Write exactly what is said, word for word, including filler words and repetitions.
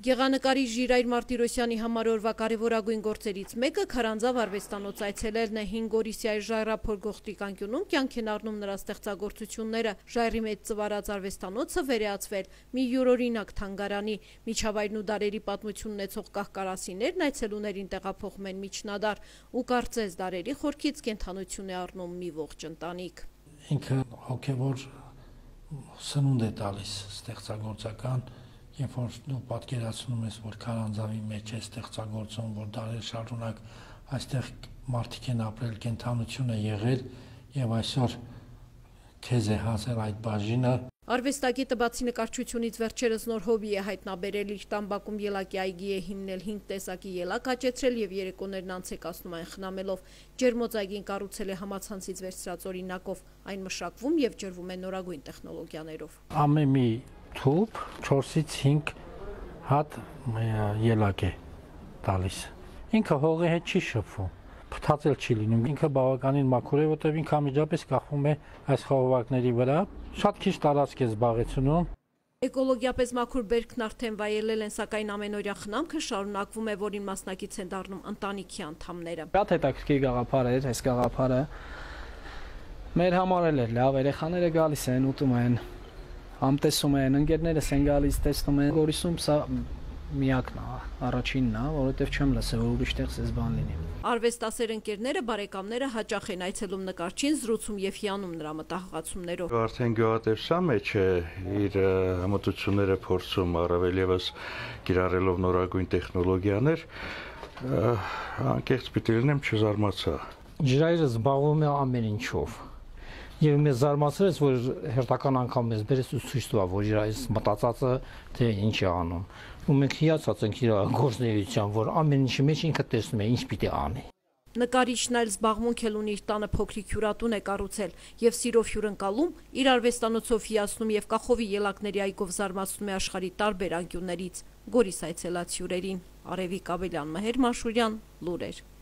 Գեղանկարիչ Ժիրայր Մարտիրոսյանի համար օրվա կարևորագույն գործերից մեկը քարանձավ արվեստանոց այցելելն է։ Հին Գորիսիայի ժայռափոր գողտրիկ անկյունում կյանք են առնում նրա ստեղծագործությունները։ Ժայռի մեջ ծվարած արվեստանոցը վերածվել մի յուրօրինակ թանգարանի։ Միջավայրն ու դարերի պատմություն ունեցող կահկարասիներն այցելուներին տեղափոխում են միջնադար ու կարծես դարերի խորքից կենդանություն է առնում մի ողջ ընտանիք։ Ինքը հոգևոր սնունդ է տալիս ստեղծագործական, երբ որ դու պատկերացնում ես, որ քարանձավի մեջ է ստեղծագործում, որ դարեր շարունակ այստեղ մարդիկ են ապրել, կենդանություն է եղել եւ այսօր քեզ է հասել այդ բաժինը։ Արվեստագետը բացի նկարչությունից վերջերս նոր հոբի է հայտնաբերել, իր տամբակում ելակի այգի է հիմնել, հինգ տեսակի ելակ աճեցրել եւ երեկոներն անցեկացնում այն խնամելով։ Ջերմոց այգին կառուցել է համացանցից վերցրած օրինակով, այն մշակվում եւ ջրվում է նորագույն տեխնոլոգիաներով։ Ամեն մի թուփ չորսից հինգ հատ ելակ է տալիս։ Ինքը հողի հետ չի շփվում, փթացել չի լինում, ինքը բավականին մաքուր է, որտեղ ինքը անմիջապես կախվում է այս խողովակների վրա, շատ քիչ տարածք է զբաղեցնում։ Էկոլոգիապես մաքուր բերքն արդեն վայելել են, սակայն ամենօրյա խնամքը շարունակվում է, որին մասնակից են դառնում ընտանիքի անդամները։ Շատ հետաքրքիր գաղափար էր, այս գաղափարը մեր համար էլ էր լավ, երեխաները գալիս են, ուտում են, համտեսում են, ընկերներս են գալիս, տեսնում են։ Գորիսում սա միակն է, առաջինն է, որովհետև չեմ լսել, որ ուրիշ տեղ էս բան լինի։ Արվեստասեր ընկերները, բարեկամները հաճախ են այցելում նկարչին, զրուցում եւ հիանում նրա մտահղացումներով։ Արդեն գյուղատեսչության մեջ է իր հմտությունները փորձում, առավել եւս կիրառելով նորագույն տեխնոլոգիաներ, անկեղծ պիտի լինեմ, չզարմացա։ Ժիրայրը զբաղվում է ամեն ինչով։ Եվ մեզ զարմացրեց, որ հերթական անգամ մեզ բերեց ու ցույց տվավ, որ իր այս մտածածը թե ինչ է անում։ Ու մենք հիացած ենք իր գործունեությամբ, որ ամեն ինչի մեջ ինքը տեսնում է ինչ պիտի անի։ Նկարիչն այլ զբաղմունք էլ ունի, իր տանը փոքրիկ հյուրատուն է կառուցել եւ սիրով հյուրընկալում, իր արվեստանոցով հիացնում եւ կախովի ելակների այգով զարմացնում է աշխարհի տարբեր անկյուններից Գորիս այցելած հյուրերին։ Արևիկ Ավելյան, Մհեր Մաշուրյան, լուրեր։